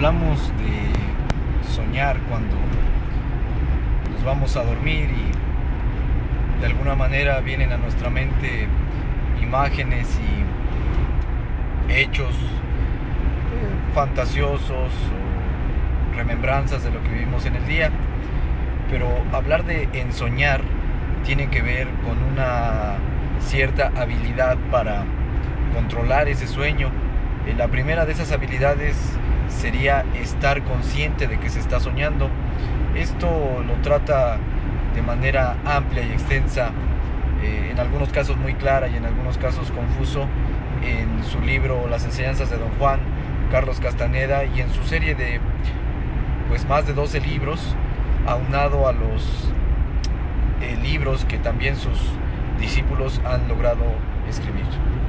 hablamos de soñar cuando nos vamos a dormir y de alguna manera vienen a nuestra mente imágenes y hechos fantasiosos o remembranzas de lo que vivimos en el día. Pero hablar de ensoñar tiene que ver con una cierta habilidad para controlar ese sueño. La primera de esas habilidades sería estar consciente de que se está soñando. Esto lo trata de manera amplia y extensa, en algunos casos muy clara y en algunos casos confuso, en su libro Las enseñanzas de Don Juan, Carlos Castaneda, y en su serie de más de 12 libros, aunado a los libros que también sus discípulos han logrado escribir.